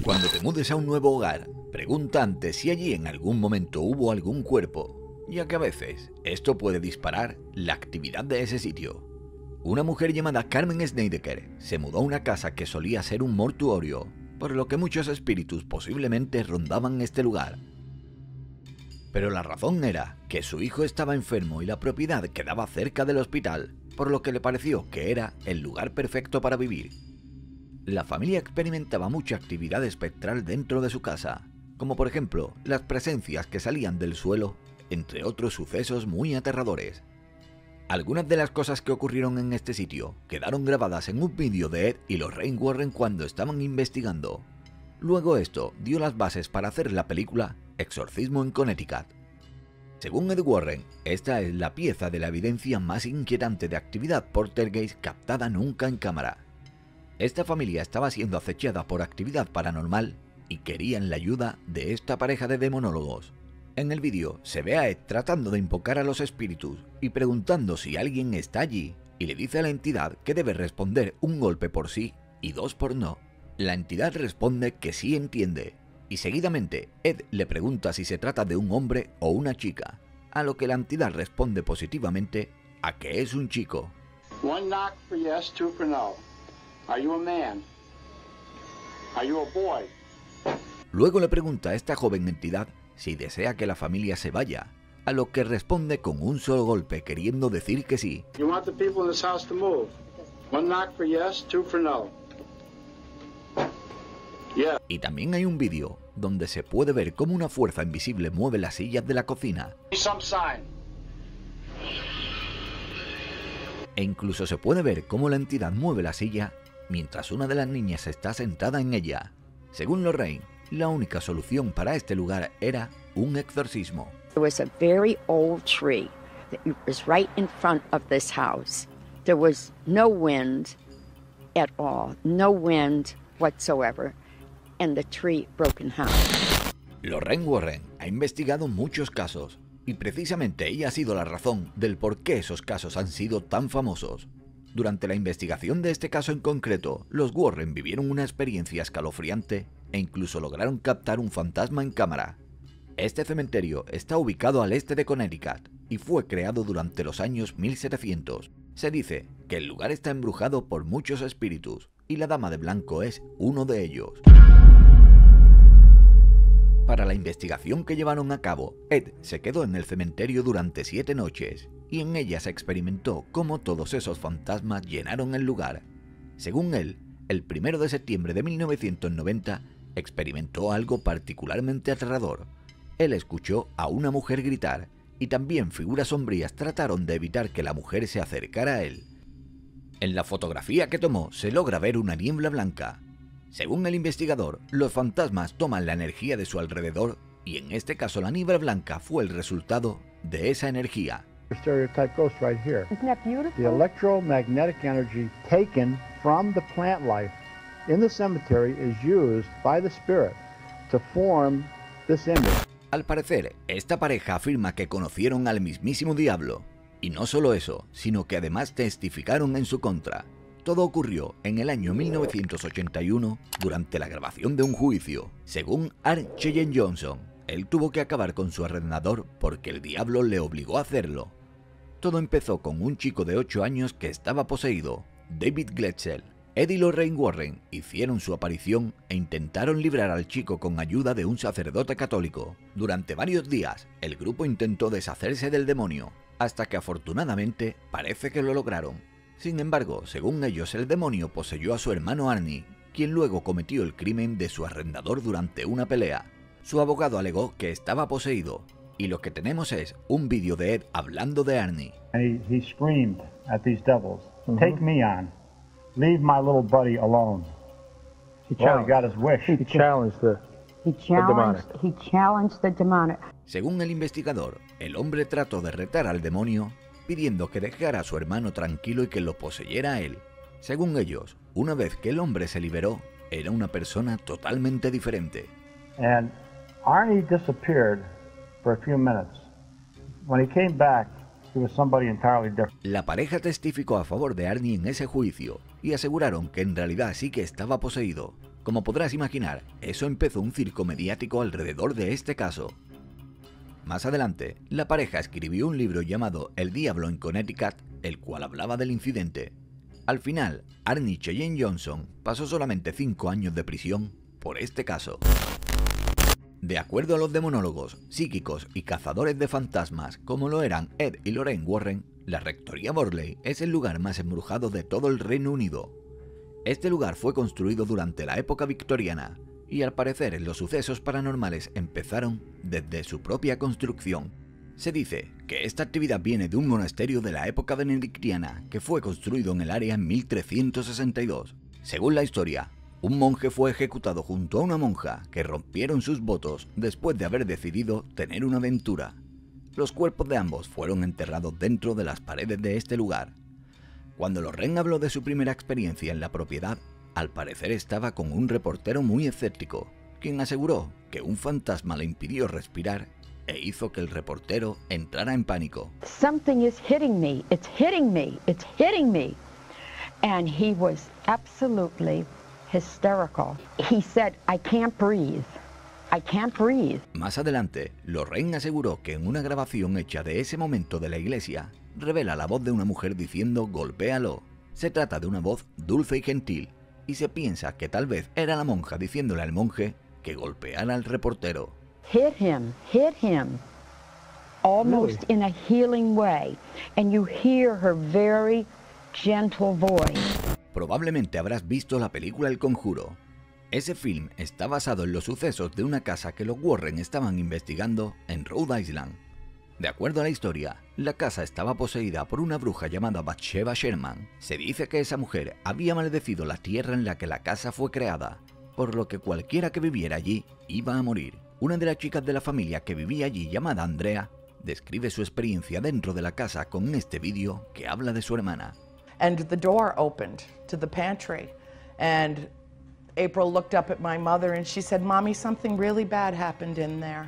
Cuando te mudes a un nuevo hogar, pregunta antes si allí en algún momento hubo algún cuerpo, ya que a veces esto puede disparar la actividad de ese sitio. Una mujer llamada Carmen Sneideker se mudó a una casa que solía ser un mortuorio, por lo que muchos espíritus posiblemente rondaban este lugar. Pero la razón era que su hijo estaba enfermo y la propiedad quedaba cerca del hospital, por lo que le pareció que era el lugar perfecto para vivir. La familia experimentaba mucha actividad espectral dentro de su casa, como por ejemplo las presencias que salían del suelo, entre otros sucesos muy aterradores. Algunas de las cosas que ocurrieron en este sitio quedaron grabadas en un vídeo de Ed y los Rain-Warren cuando estaban investigando. Luego esto dio las bases para hacer la película Exorcismo en Connecticut. Según Ed Warren, esta es la pieza de la evidencia más inquietante de actividad poltergeist captada nunca en cámara. Esta familia estaba siendo acechada por actividad paranormal y querían la ayuda de esta pareja de demonólogos. En el vídeo se ve a Ed tratando de invocar a los espíritus y preguntando si alguien está allí, y le dice a la entidad que debe responder un golpe por sí y dos por no. La entidad responde que sí entiende, y seguidamente Ed le pregunta si se trata de un hombre o una chica, a lo que la entidad responde positivamente a que es un chico. One knock for yes, two for no. Are you a man? Are you a boy? Luego le pregunta a esta joven entidad si desea que la familia se vaya, a lo que responde con un solo golpe queriendo decir que sí. You want the people in this house to move. One knock for yes, two for no. Yeah. Y también hay un vídeo donde se puede ver cómo una fuerza invisible mueve las sillas de la cocina. Some sign. E incluso se puede ver cómo la entidad mueve la silla mientras una de las niñas está sentada en ella. Según Lorraine, la única solución para este lugar era un exorcismo. There was a very old tree that was right in front of this house. There was no wind at all, no wind whatsoever, and the tree broke in half. Lorraine Warren ha investigado muchos casos, y precisamente ella ha sido la razón del por qué esos casos han sido tan famosos. Durante la investigación de este caso en concreto, los Warren vivieron una experiencia escalofriante e incluso lograron captar un fantasma en cámara. Este cementerio está ubicado al este de Connecticut y fue creado durante los años 1700. Se dice que el lugar está embrujado por muchos espíritus y la Dama de Blanco es uno de ellos. Para la investigación que llevaron a cabo, Ed se quedó en el cementerio durante 7 noches y en ella se experimentó cómo todos esos fantasmas llenaron el lugar. Según él, el 1 de septiembre de 1990 experimentó algo particularmente aterrador. Él escuchó a una mujer gritar y también figuras sombrías trataron de evitar que la mujer se acercara a él. En la fotografía que tomó se logra ver una niebla blanca. Según el investigador, los fantasmas toman la energía de su alrededor y en este caso la niebla blanca fue el resultado de esa energía. Stereotype ghost right here. Isn't that beautiful? The electromagnetic energy taken from the plant life in the cemetery is used by the spirit to form this image. Al parecer, esta pareja afirma que conocieron al mismísimo diablo. Y no solo eso, sino que además testificaron en su contra. Todo ocurrió en el año 1981 durante la grabación de un juicio. Según R. Cheyenne Johnson, él tuvo que acabar con su arrendador porque el diablo le obligó a hacerlo. Todo empezó con un chico de 8 años que estaba poseído, David Gletzel. Ed y Lorraine Warren hicieron su aparición e intentaron librar al chico con ayuda de un sacerdote católico. Durante varios días, el grupo intentó deshacerse del demonio, hasta que afortunadamente parece que lo lograron. Sin embargo, según ellos, el demonio poseyó a su hermano Arnie, quien luego cometió el crimen de su arrendador durante una pelea. Su abogado alegó que estaba poseído, y lo que tenemos es un vídeo de Ed hablando de Arnie. He screamed at these devils, "Take me on. Leave my little buddy alone." Well, he got his wish. He challenged the demonic. Según el investigador, el hombre trató de retar al demonio, pidiendo que dejara a su hermano tranquilo y que lo poseyera a él. Según ellos, una vez que el hombre se liberó, era una persona totalmente diferente. And Arnie disappeared for a few minutes. When he came back, he was somebody entirely different. La pareja testificó a favor de Arnie en ese juicio y aseguraron que en realidad sí que estaba poseído. Como podrás imaginar, eso empezó un circo mediático alrededor de este caso. Más adelante, la pareja escribió un libro llamado El Diablo en Connecticut, el cual hablaba del incidente. Al final, Arnie Cheyenne Johnson pasó solamente 5 años de prisión por este caso. De acuerdo a los demonólogos, psíquicos y cazadores de fantasmas, como lo eran Ed y Lorraine Warren, la Rectoría Burley es el lugar más embrujado de todo el Reino Unido. Este lugar fue construido durante la época victoriana, y al parecer los sucesos paranormales empezaron desde su propia construcción. Se dice que esta actividad viene de un monasterio de la época benedictina que fue construido en el área en 1362. Según la historia, un monje fue ejecutado junto a una monja que rompieron sus votos después de haber decidido tener una aventura. Los cuerpos de ambos fueron enterrados dentro de las paredes de este lugar. Cuando Lorraine habló de su primera experiencia en la propiedad, al parecer estaba con un reportero muy escéptico, quien aseguró que un fantasma le impidió respirar e hizo que el reportero entrara en pánico. Something is hitting me, it's hitting me, it's hitting me. And he was absolutely hysterical. He said, I can't breathe. I can't breathe. Más adelante, Lorraine aseguró que en una grabación hecha de ese momento de la iglesia, revela la voz de una mujer diciendo golpéalo. Se trata de una voz dulce y gentil, y se piensa que tal vez era la monja diciéndole al monje que golpeara al reportero. Hit him, almost Really? in a healing way. And you hear her very gentle voice. Probablemente habrás visto la película El Conjuro. Ese film está basado en los sucesos de una casa que los Warren estaban investigando en Rhode Island. De acuerdo a la historia, la casa estaba poseída por una bruja llamada Bathsheba Sherman. Se dice que esa mujer había maldecido la tierra en la que la casa fue creada, por lo que cualquiera que viviera allí iba a morir. Una de las chicas de la familia que vivía allí, llamada Andrea, describe su experiencia dentro de la casa con este vídeo que habla de su hermana. And the door opened to the pantry, and April looked up at my mother and she said, "Mommy, something really bad happened in there."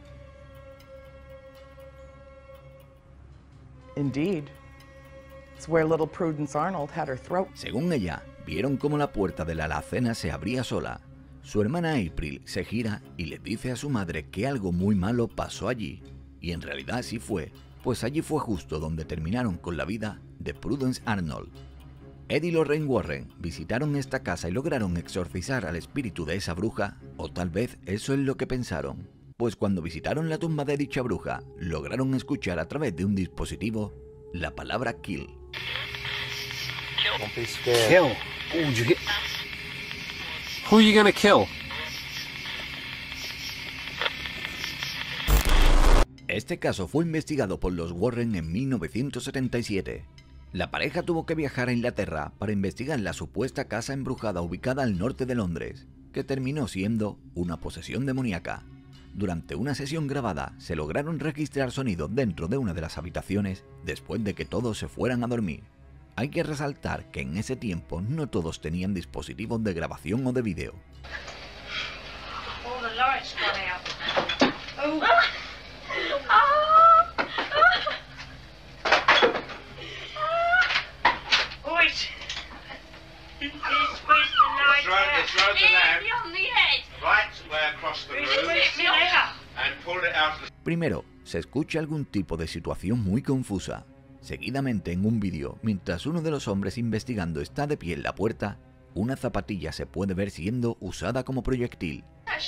Indeed. It's where little Prudence Arnold had her throat. Según ella, vieron cómo la puerta de la alacena se abría sola. Su hermana April se gira y le dice a su madre que algo muy malo pasó allí, y en realidad sí fue, pues allí fue justo donde terminaron con la vida de Prudence Arnold. Ed y Lorraine Warren visitaron esta casa y lograron exorcizar al espíritu de esa bruja, o tal vez eso es lo que pensaron, pues cuando visitaron la tumba de dicha bruja, lograron escuchar a través de un dispositivo la palabra kill. Don't be scared. Kill. Oh, did you get... Who are you gonna kill? Este caso fue investigado por los Warren en 1977. La pareja tuvo que viajar a Inglaterra para investigar la supuesta casa embrujada ubicada al norte de Londres, que terminó siendo una posesión demoníaca. Durante una sesión grabada, se lograron registrar sonidos dentro de una de las habitaciones después de que todos se fueran a dormir. Hay que resaltar que en ese tiempo no todos tenían dispositivos de grabación o de vídeo. All the lights gone out. Oh. Wait. Where's the light? Throw the lamp on the head. right way across the room and pull it out of the... Primero, se escucha algún tipo de situación muy confusa. Seguidamente, en un vídeo, mientras uno de los hombres investigando está de pie en la puerta, una zapatilla se puede ver siendo usada como proyectil.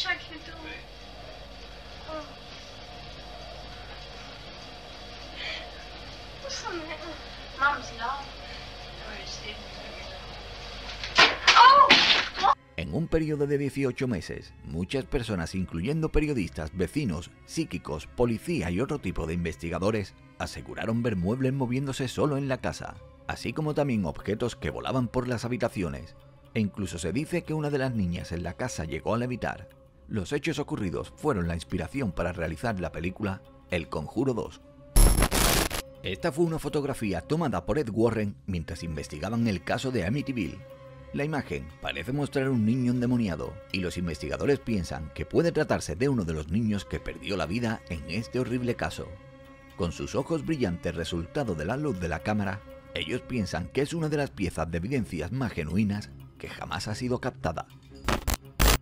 En un periodo de 18 meses, muchas personas, incluyendo periodistas, vecinos, psíquicos, policía y otro tipo de investigadores, aseguraron ver muebles moviéndose solo en la casa, así como también objetos que volaban por las habitaciones, e incluso se dice que una de las niñas en la casa llegó a levitar. Los hechos ocurridos fueron la inspiración para realizar la película El Conjuro 2. Esta fue una fotografía tomada por Ed Warren mientras investigaban el caso de Amityville. La imagen parece mostrar un niño endemoniado, y los investigadores piensan que puede tratarse de uno de los niños que perdió la vida en este horrible caso. Con sus ojos brillantes resultado de la luz de la cámara, ellos piensan que es una de las piezas de evidencias más genuinas que jamás ha sido captada.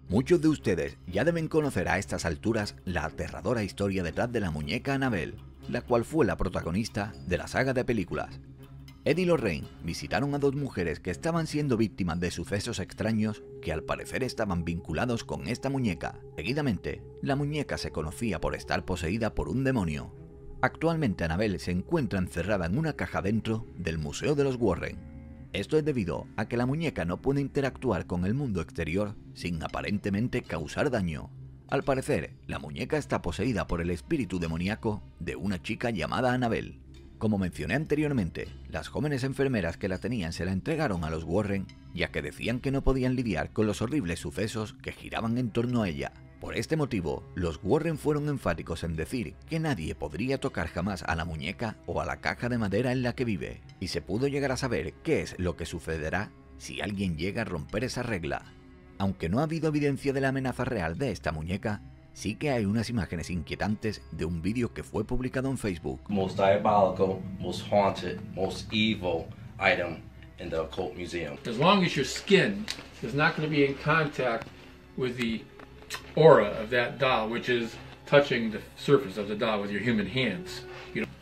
Muchos de ustedes ya deben conocer a estas alturas la aterradora historia detrás de la muñeca Annabelle, la cual fue la protagonista de la saga de películas. Ed y Lorraine visitaron a dos mujeres que estaban siendo víctimas de sucesos extraños que al parecer estaban vinculados con esta muñeca. Seguidamente, la muñeca se conocía por estar poseída por un demonio. Actualmente Annabelle se encuentra encerrada en una caja dentro del Museo de los Warren. Esto es debido a que la muñeca no puede interactuar con el mundo exterior sin aparentemente causar daño. Al parecer, la muñeca está poseída por el espíritu demoníaco de una chica llamada Annabelle. Como mencioné anteriormente, las jóvenes enfermeras que la tenían se la entregaron a los Warren, ya que decían que no podían lidiar con los horribles sucesos que giraban en torno a ella. Por este motivo, los Warren fueron enfáticos en decir que nadie podría tocar jamás a la muñeca o a la caja de madera en la que vive, y se pudo llegar a saber qué es lo que sucederá si alguien llega a romper esa regla. Aunque no ha habido evidencia de la amenaza real de esta muñeca, sí que hay unas imágenes inquietantes de un vídeo que fue publicado en Facebook. Most diabolical, most haunted, most evil item in the occult museum. As long as your skin is not going to be in contact with the aura of that doll, which is touching the surface of the doll with your human hands. You know.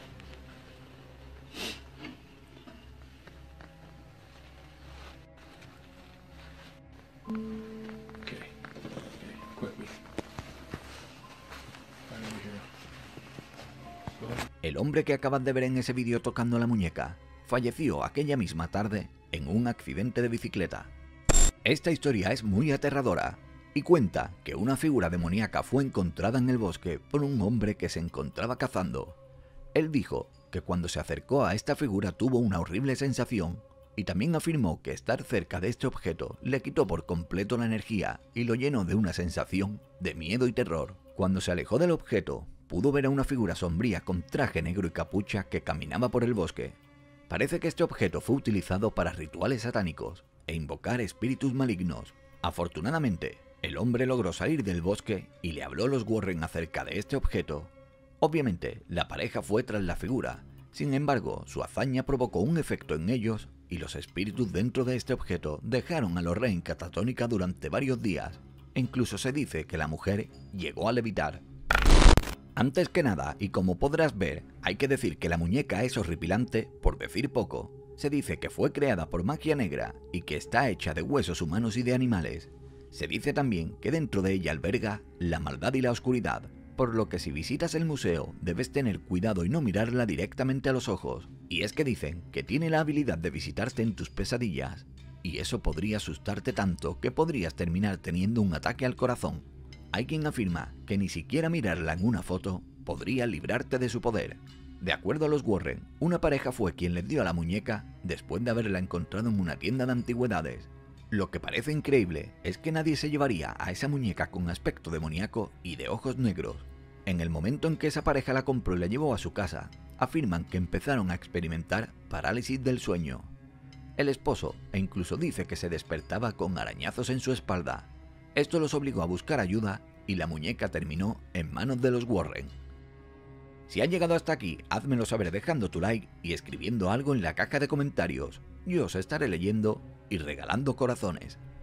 Okay. Quickly. Right over here. Go ahead. El hombre que acabas de ver en ese vídeo tocando la muñeca falleció aquella misma tarde en un accidente de bicicleta. Esta historia es muy aterradora y cuenta que una figura demoníaca fue encontrada en el bosque por un hombre que se encontraba cazando. Él dijo que cuando se acercó a esta figura tuvo una horrible sensación y también afirmó que estar cerca de este objeto le quitó por completo la energía y lo llenó de una sensación de miedo y terror. Cuando se alejó del objeto, pudo ver a una figura sombría con traje negro y capucha que caminaba por el bosque. Parece que este objeto fue utilizado para rituales satánicos e invocar espíritus malignos. Afortunadamente, el hombre logró salir del bosque y le habló a los Warren acerca de este objeto. Obviamente, la pareja fue tras la figura, sin embargo, su hazaña provocó un efecto en ellos y los espíritus dentro de este objeto dejaron a Lorraine catatónica durante varios días. E incluso se dice que la mujer llegó a levitar. Antes que nada, y como podrás ver, hay que decir que la muñeca es horripilante, por decir poco. Se dice que fue creada por magia negra y que está hecha de huesos humanos y de animales. Se dice también que dentro de ella alberga la maldad y la oscuridad, por lo que si visitas el museo debes tener cuidado y no mirarla directamente a los ojos. Y es que dicen que tiene la habilidad de visitarte en tus pesadillas, y eso podría asustarte tanto que podrías terminar teniendo un ataque al corazón. Hay quien afirma que ni siquiera mirarla en una foto podría librarte de su poder. De acuerdo a los Warren, una pareja fue quien les dio a la muñeca después de haberla encontrado en una tienda de antigüedades. Lo que parece increíble es que nadie se llevaría a esa muñeca con aspecto demoníaco y de ojos negros. En el momento en que esa pareja la compró y la llevó a su casa, afirman que empezaron a experimentar parálisis del sueño. El esposo incluso dice que se despertaba con arañazos en su espalda. Esto los obligó a buscar ayuda y la muñeca terminó en manos de los Warren. Si has llegado hasta aquí, házmelo saber dejando tu like y escribiendo algo en la caja de comentarios. Yo os estaré leyendo y regalando corazones.